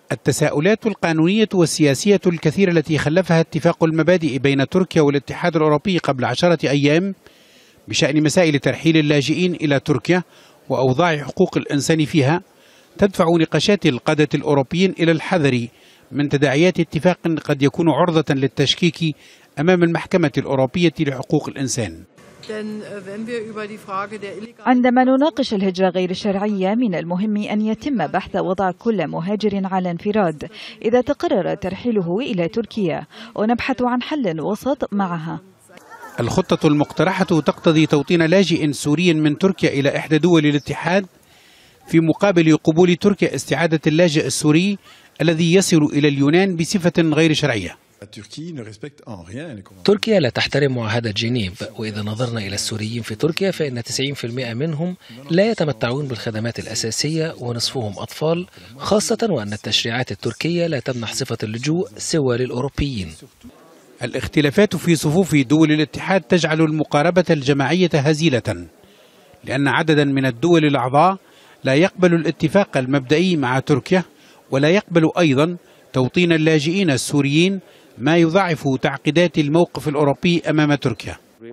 التساؤلات القانونية والسياسية الكثيرة التي خلفها اتفاق المبادئ بين تركيا والاتحاد الأوروبي قبل 10 أيام بشأن مسائل ترحيل اللاجئين إلى تركيا وأوضاع حقوق الإنسان فيها تدفع نقاشات القادة الأوروبيين إلى الحذر من تداعيات اتفاق قد يكون عرضة للتشكيك أمام المحكمة الأوروبية لحقوق الإنسان. عندما نناقش الهجرة غير الشرعية من المهم أن يتم بحث وضع كل مهاجر على انفراد إذا تقرر ترحيله إلى تركيا، ونبحث عن حل وسط معها. الخطة المقترحة تقتضي توطين لاجئ سوري من تركيا إلى إحدى دول الاتحاد في مقابل قبول تركيا استعادة اللاجئ السوري الذي يصل إلى اليونان بصفة غير شرعية. تركيا لا تحترم معاهدة جنيف، وإذا نظرنا إلى السوريين في تركيا فإن 90% منهم لا يتمتعون بالخدمات الأساسية ونصفهم أطفال، خاصة وأن التشريعات التركية لا تمنح صفة اللجوء سوى للأوروبيين. الاختلافات في صفوف دول الاتحاد تجعل المقاربة الجماعية هزيلة، لأن عددا من الدول الأعضاء لا يقبل الاتفاق المبدئي مع تركيا، ولا يقبل أيضا توطين اللاجئين السوريين، ما يضاعف تعقيدات الموقف الأوروبي أمام تركيا.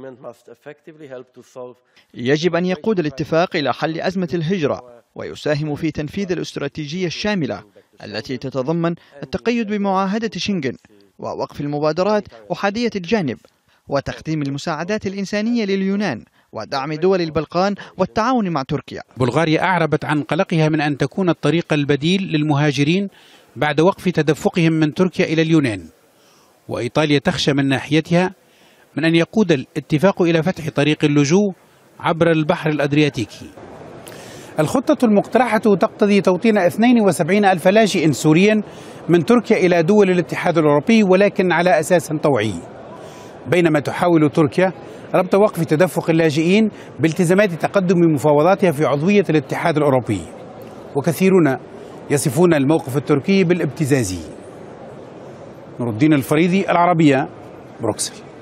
يجب أن يقود الاتفاق إلى حل أزمة الهجرة ويساهم في تنفيذ الاستراتيجية الشاملة التي تتضمن التقيد بمعاهدة شنغن ووقف المبادرات أحادية الجانب وتقديم المساعدات الإنسانية لليونان ودعم دول البلقان والتعاون مع تركيا. بلغاريا أعربت عن قلقها من أن تكون الطريق البديل للمهاجرين بعد وقف تدفقهم من تركيا إلى اليونان، وإيطاليا تخشى من ناحيتها من أن يقود الاتفاق إلى فتح طريق اللجوء عبر البحر الأدرياتيكي. الخطة المقترحة تقتضي توطين 72 ألف لاجئ سوري من تركيا إلى دول الاتحاد الأوروبي، ولكن على أساس طوعي، بينما تحاول تركيا ربط وقف تدفق اللاجئين بالتزامات تقدم مفاوضاتها في عضوية الاتحاد الأوروبي، وكثيرون يصفون الموقف التركي بالابتزازي. نور الدين الفريدي، العربية، بروكسل.